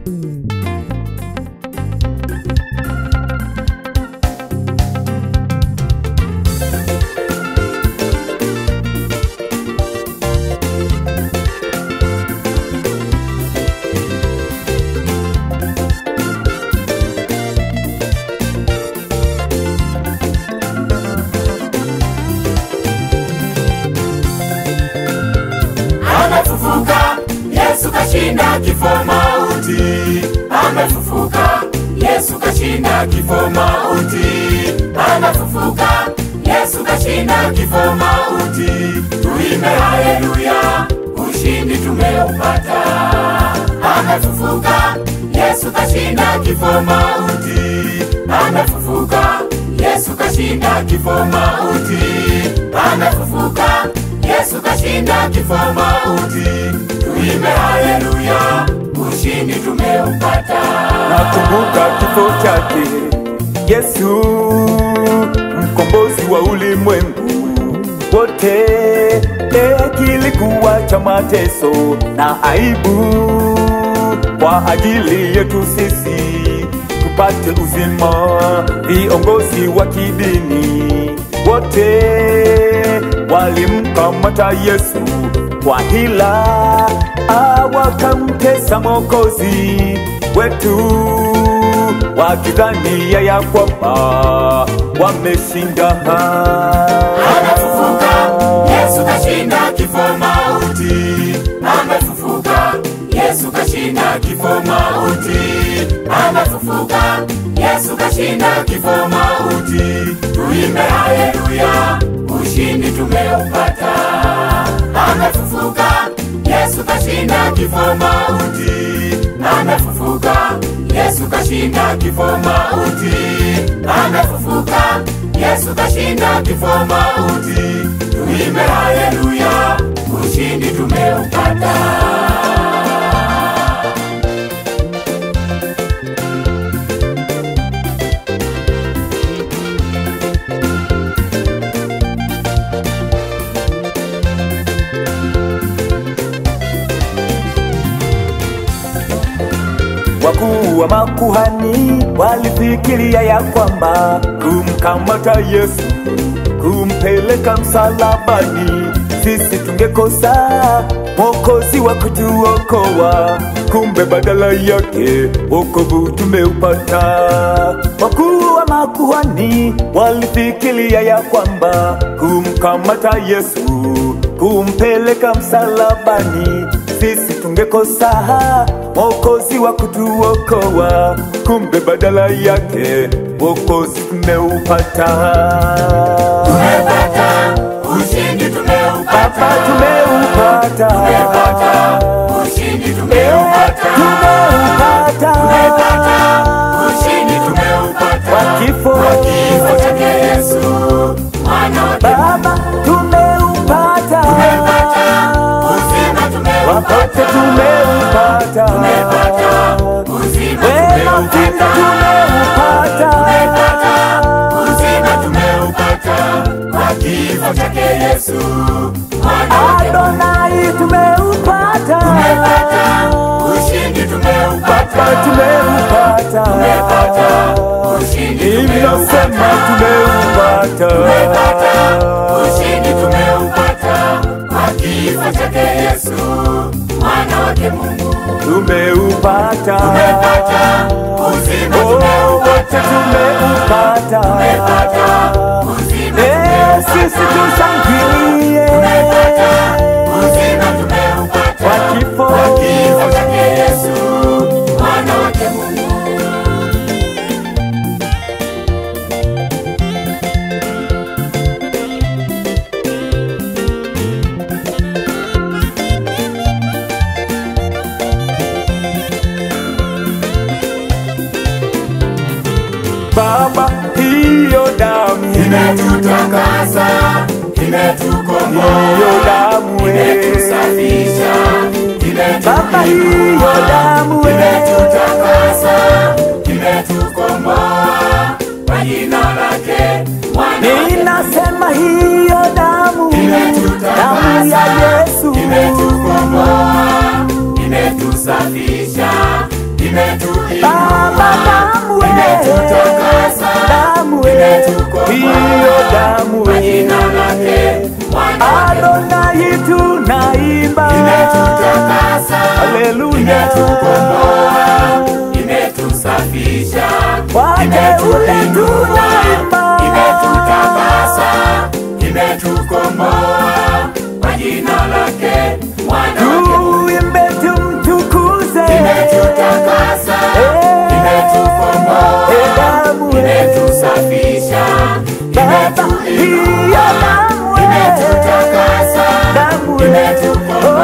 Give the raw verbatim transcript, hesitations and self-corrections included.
Yesu kashinda kifo mauti, amefufuka. Yesu kashinda kifo mauti, amefufuka. Yesu kashinda kifo mauti. Tuimbe haleluya, ushindi tumeupata. Amefufuka. Yesu kashinda kifo mauti, amefufuka. Yesu kashinda kifo mauti, amefufuka. Yesu kashinda kifo mauti. Tuimbe haleluya, ushindi tumeupata. Nakumbuka kifo chake Yesu, mkombozi wa ulimwengu wote. E, kilikuwa cha mateso na aibu kwa ajili yetu sisi tupate uzima. Viongozi wa kidini wote walimkamata Yesu kwa hila, wakamtesa Mwokozi wetu, wakidhania ya kwamba wameshinda. Amefufuka. Yesu kashinda kifo mauti, amefufuka. Yesu kashinda kifo mauti, amefufuka. Yesu kashinda kifo mauti. Tuimbe haleluya, ushindi tumeupata. Amefufuka. Yesu kashinda kifo mauti, amefufuka. Yesu kashinda kifo mauti, amefufuka. Yesu kashinda kifo mauti. Tuimbe haleluya, ushindi tumeupata. Wakuu wa makuhani walifikiria ya kwamba kumkamata Yesu, kumpeleka msalabani, sisi tungekosa Mwokozi wa kutuokoa. Kumbe badala yake wokovu tumeupata. Wakuu wa makuhani walifikiria ya kwamba kumkamata Yesu, kumpeleka msalabani, sisi tungekosa Mwokozi wa kutuokoa. Kumbe badala yake wokozi tumeupata. Tumepata ushindi tumeupata. Baba tumeupata. Tumepata ushindi tumeupata. Tumeupata. Tumepata ushindi tumeupata. Kwa kifo, kwa kifo chake Yesu mwana wa Baba tumeupata. Tumepata uzima tumeupata. Wapote tumeupata. Tumepata uzima Wema tumeupata. tumeupata. Tumepata uzima tumeupata. Kwa kifo chake Yesu mwana wa Adonai tumeupata. Tumepata ushindi tumeupata. Baba tumeupata. Tumepata ushindi Inasema tumeupata. Tumepata ushindi tumeupata. Kwa kifo chake Yesu mwana wake Mungu. Tumeupata. Tumepata uzima tumeupata. Tumeupata. Tumepata uzima Eh, sisi tushangilie. Tumepata uzima tumeupata. Kwa kifo. Kwa kifo chake Yesu mwana wake Mungu. Baba, hiyo damu Imetutakasa, imetukomboa, hiyo damu imetusafisha, Baba, hiyo damu imetutakasa, imetukomboa, kwa jina lake mwana. ninasema hiyo damu, damu ya Yesu Imetukomboa, imetusafisha, Baba, hiyo damu we, imetutakasa, damu we, imetukomboa.